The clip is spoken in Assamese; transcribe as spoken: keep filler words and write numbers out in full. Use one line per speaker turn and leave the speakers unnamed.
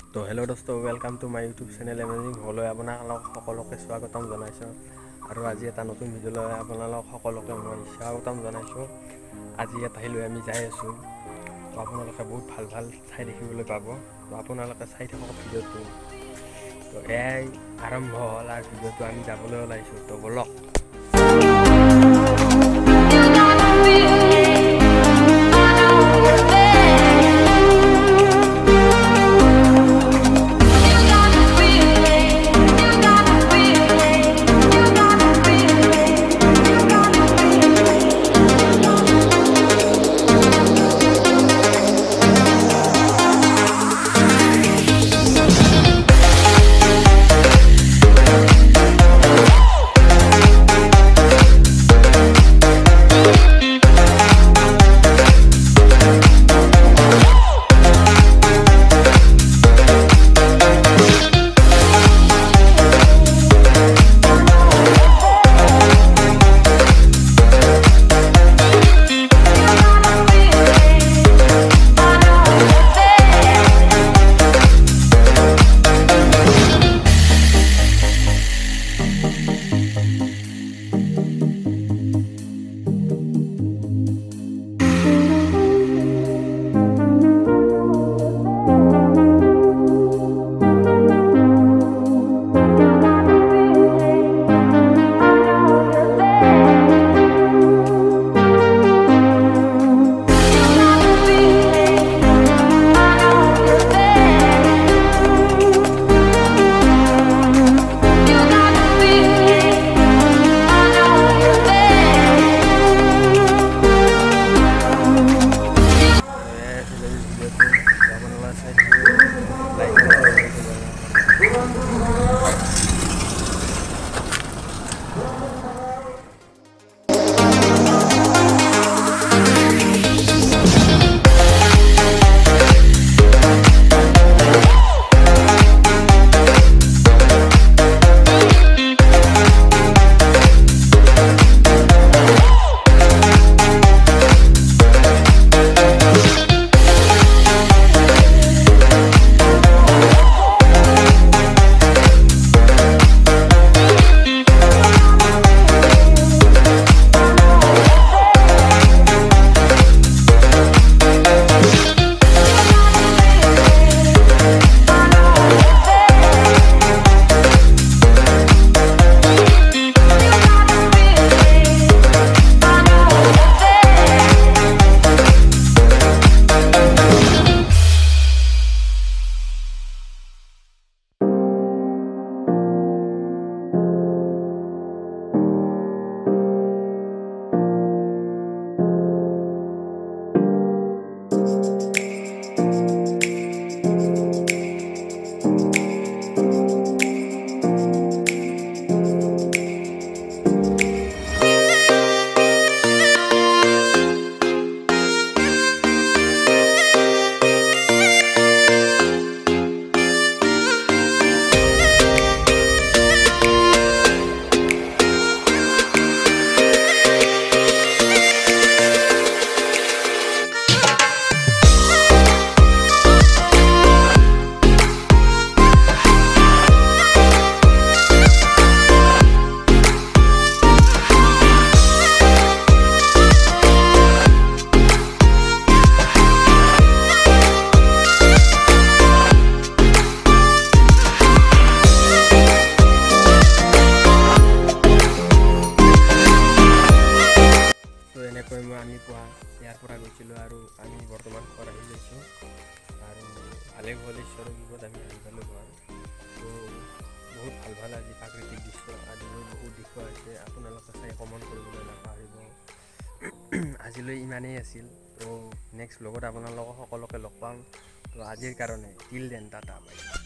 তো হেল্ল' দোস্ত, welcome to my YouTube channel amazing ভ্লগলৈ আপোনালোক সকলোকে স্বাগতম জনাইছোঁ। আৰু আজি এটা নতুন ভিডিঅ'লৈ আপোনালোক সকলোকে মই স্বাগতম জনাইছোঁ। আজি ইয়াত আহিলৈ আমি যাই আছোঁ। তো আপোনালোকে বহুত ভাল ভাল ঠাই দেখিবলৈ পাব। তো আপোনালোকে চাই থাকক ভিডিঅ'টো। তো এয়াই আৰম্ভ হ'ল আৰু ভিডিঅ'টো আমি যাবলৈ ওলাইছোঁ। তো বলক। এনেকৈ মই আমি পুৱা ইয়াৰ পৰা গৈছিলোঁ আৰু আমি বৰ্তমান ঘৰ আহি গৈছোঁ আৰু ভালে ভালে ঈশ্বৰৰ কৃপাত আমি আহি পালোঁ ঘৰ। তো বহুত ভাল ভাল আজি প্ৰাকৃতিক দৃশ্য আজিলৈ বহুত দেখুওৱা হৈছে, আপোনালোকে চাই কমেণ্ট কৰিবলৈ নাপাহৰিব। আজিলৈ ইমানেই আছিল। তো নেক্সট ব্লগত আপোনালোকক সকলোকে লগ পাম। তো আজিৰ কাৰণে টিল দেন টাটা বাই।